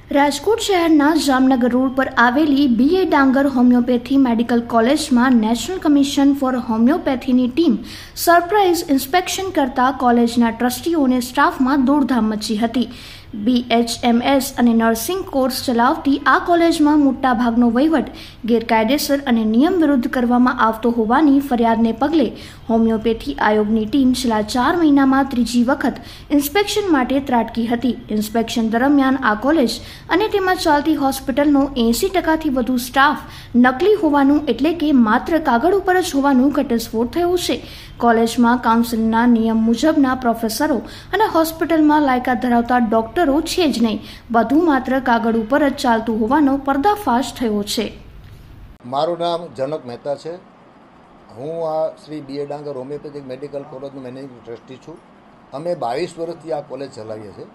રાજકોટ શહેરના જામનગર રોડ પર આવેલી BA ડાંગર હોમિયોપેથી મેડિકલ કોલેજમાં નેશનલ કમિશન ફોર હોમિયોપેથીની ટીમ સરપ્રાઇઝ ઇન્સ્પેક્શન કરતા કોલેજના ટ્રસ્ટીઓ અને સ્ટાફમાં દોડધામ મચી હતી. BHMS અને નર્સિંગ કોર્સ ચલાવતી આ કોલેજમાં મોટાભાગનો વહીવટ ગેરકાયદેસર અને નિયમ વિરુદ્ધ કરવામાં આવતો હોવાની ફરિયાદને પગલે હોમિયોપેથી આયોગની ટીમ છેલ્લા 4 મહિનામાં ત્રીજી વખત ઇન્સ્પેક્શન માટે ત્રાટકી હતી. ઇન્સ્પેક્શન દરમિયાન આ કોલેજ અને તેમાં ચાલતી હોસ્પિટલનો 80%થી વધુ સ્ટાફ નકલી હોવાનું એટલે કે માત્ર કાગળ ઉપર જ હોવાનું ઘટસ્ફોટ થયો છે. કોલેજમાં કાઉન્સિલના નિયમ મુજબના પ્રોફેસરો અને હોસ્પિટલમાં લાયકાત ધરાવતા ડોક્ટરો છે જ નહીં, બધું માત્ર કાગળ ઉપર જ ચાલતું હોવાનો પર્દાફાશ થયો છે. મારું નામ જનક મહેતા છે. હું આ Shri BA Dangar homoeopathic medical કોલેજનું મેનેજિંગ ટ્રસ્ટી છું. અમે 22 વર્ષથી આ કોલેજ ચલાવીએ છીએ.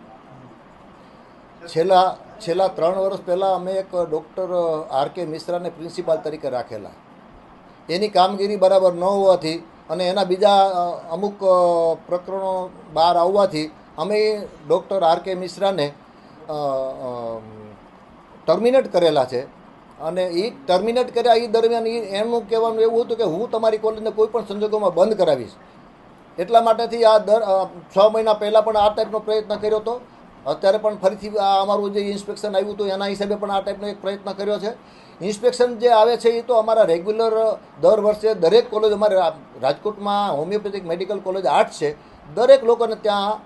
છેલ્લા 3 વર્ષ પહેલાં અમે એક ડૉક્ટર RK મિશ્રાને પ્રિન્સિપાલ તરીકે રાખેલા. એની કામગીરી બરાબર ન હોવાથી અને એના બીજા અમુક પ્રકરણો બહાર આવવાથી અમે ડૉક્ટર RK મિશ્રાને ટર્મિનેટ કરેલા છે. અને એ ટર્મિનેટ કર્યા એ દરમિયાન એમનું કહેવાનું એવું હતું કે હું તમારી કોલેજને કોઈ પણ સંજોગોમાં બંધ કરાવીશ. એટલા માટેથી આ 6 મહિના પહેલાં પણ આ ટાઈપનો પ્રયત્ન કર્યો હતો. અત્યારે પણ ફરીથી અમારું જે ઇન્સ્પેક્શન આવ્યું હતું એના હિસાબે પણ આ ટાઈપનો એક પ્રયત્ન કર્યો છે. ઇન્સ્પેક્શન જે આવે છે એ તો અમારા રેગ્યુલર દર વર્ષે દરેક કોલેજ, અમારે રાજકોટમાં હોમિયોપેથિક મેડિકલ કોલેજ 8 છે, દરેક લોકોને ત્યાં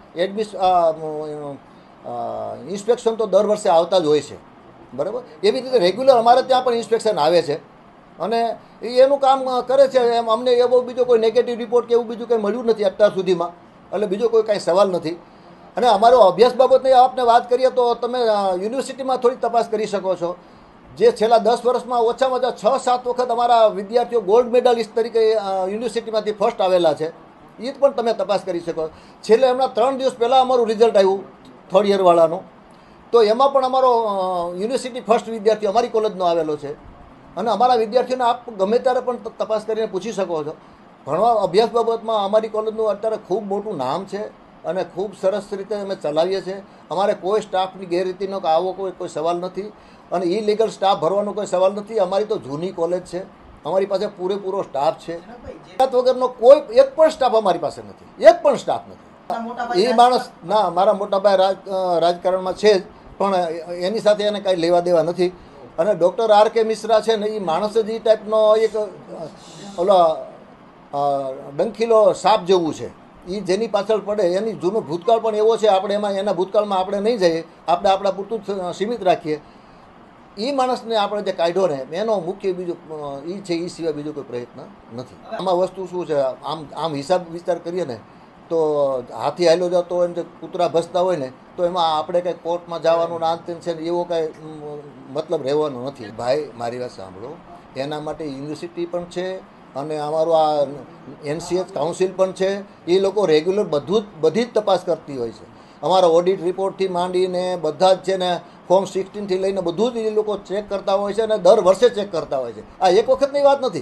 ઇન્સ્પેક્શન તો દર વર્ષે આવતા જ હોય છે. બરાબર, એવી રીતે રેગ્યુલર અમારે ત્યાં પણ ઇન્સ્પેક્શન આવે છે અને એનું કામ કરે છે. એમ અમને એવો બીજો કોઈ નેગેટિવ રિપોર્ટ કે એવું બીજું કંઈ મળ્યું નથી અત્યાર સુધીમાં, એટલે બીજો કોઈ કાંઈ સવાલ નથી. અને અમારો અભ્યાસ બાબતની આપને વાત કરીએ તો તમે યુનિવર્સિટીમાં થોડી તપાસ કરી શકો છો. જે છેલ્લા 10 વર્ષમાં ઓછામાં ઓછા 6-7 વખત અમારા વિદ્યાર્થીઓ ગોલ્ડ મેડાલિસ્ટ તરીકે યુનિવર્સિટીમાંથી ફર્સ્ટ આવેલા છે. એ પણ તમે તપાસ કરી શકો. છેલ્લે હમણાં 3 દિવસ પહેલાં અમારું રિઝલ્ટ આવ્યું થર્ડ યરવાળાનું, તો એમાં પણ અમારો યુનિવર્સિટી ફર્સ્ટ વિદ્યાર્થી અમારી કોલેજનો આવેલો છે. અને અમારા વિદ્યાર્થીઓને આપ ગમે ત્યારે પણ તપાસ કરીને પૂછી શકો છો. ભણવા અભ્યાસ બાબતમાં અમારી કોલેજનું અત્યારે ખૂબ મોટું નામ છે અને ખૂબ સરસ રીતે અમે ચલાવીએ છીએ. અમારે કોઈ સ્ટાફની ગેરરીતિનો કે આવો કોઈ સવાલ નથી અને ઇલીગલ સ્ટાફ ભરવાનો કોઈ સવાલ નથી. અમારી તો જૂની કોલેજ છે, અમારી પાસે પૂરેપૂરો સ્ટાફ છે. વગરનો કોઈ એક પણ સ્ટાફ અમારી પાસે નથી, એક પણ સ્ટાફ નથી. એ માણસ ના, મારા મોટાભાઈ રાજકારણમાં છે જ, પણ એની સાથે એને કાંઈ લેવા દેવા નથી. અને ડૉક્ટર RK મિશ્રા છે ને, એ માણસ જ એ ટાઈપનો એક ઓલો ડંખીલો સાપ જેવું છે. એ જેની પાછળ પડે એની જૂનો ભૂતકાળ પણ એવો છે. આપણે એના ભૂતકાળમાં આપણે નહીં જઈએ, આપણે આપણા પૂરતું સીમિત રાખીએ. એ માણસને આપણે જે કાઢ્યો ને એનો મુખ્ય બીજો એ છે, એ સિવાય બીજો કોઈ પ્રયત્ન નથી. આમાં વસ્તુ શું છે, આમ હિસાબ વિચાર કરીએ ને તો હાથી હાલ્યો જતો હોય ને કૂતરા ભસતા હોય ને તો એમાં આપણે કંઈ કોર્ટમાં જવાનું નાનતેન છે ને એવો કાંઈ મતલબ રહેવાનો નથી. ભાઈ મારી વાત સાંભળો, એના માટે યુનિવર્સિટી પણ છે અને અમારું આ NCH કાઉન્સિલ પણ છે. એ લોકો રેગ્યુલર બધી જ તપાસ કરતી હોય છે. અમારા ઓડિટ રિપોર્ટથી માંડીને બધા જ છે ને ફોર્મ 16થી લઈને બધું જ એ લોકો ચેક કરતા હોય છે અને દર વર્ષે ચેક કરતા હોય છે. આ એક વખતની વાત નથી.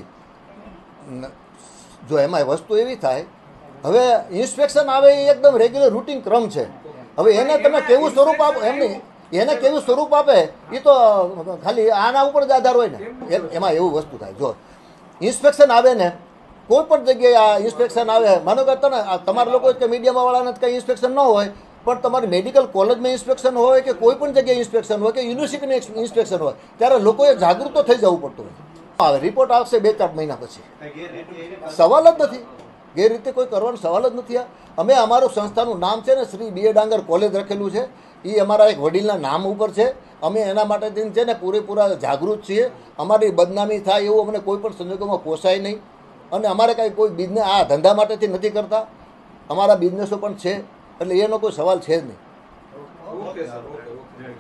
જો એમાં વસ્તુ એવી થાય, હવે ઇન્સ્પેક્શન આવે એ એકદમ રેગ્યુલર રૂટીન ક્રમ છે. હવે એને તમે કેવું સ્વરૂપ આપો, એને કેવું સ્વરૂપ આપે એ તો ખાલી આના ઉપર જ આધાર હોય ને. એમાં એવું વસ્તુ થાય, જો ઇન્સ્પેક્શન આવે ને કોઈ પણ જગ્યાએ આ ઇન્સ્પેક્શન આવે, માનો કે તમારા લોકો કે મીડિયામાં વાળાને કંઈ ઇન્સ્પેક્શન ન હોય, પણ તમારી મેડિકલ કોલેજમાં ઇન્સ્પેક્શન હોય કે કોઈ પણ જગ્યાએ ઇન્સ્પેક્શન હોય કે યુનિવર્સિટીમાં ઇન્સ્પેક્શન હોય, ત્યારે લોકોએ જાગૃત તો થઈ જવું પડતું હોય. હવે રિપોર્ટ આવશે 2-4 મહિના પછી, સવાલ જ નથી. ગેરરીતે કોઈ કરવાનો સવાલ જ નથી. અમે અમારું સંસ્થાનું નામ છે ને શ્રી BA ડાંગર કોલેજ રાખેલું છે. એ અમારા એક વડીલના નામ ઉપર છે. અમે એના માટે છે ને પૂરેપૂરા જાગૃત છીએ. અમારી બદનામી થાય એવું અમને કોઈ પણ સંજોગોમાં પોસાય નહીં. અને અમારે કાંઈ કોઈ બિઝનેસ આ ધંધા માટેથી નથી કરતા. અમારા બિઝનેસો પણ છે, એટલે એનો કોઈ સવાલ છે જ નહીં.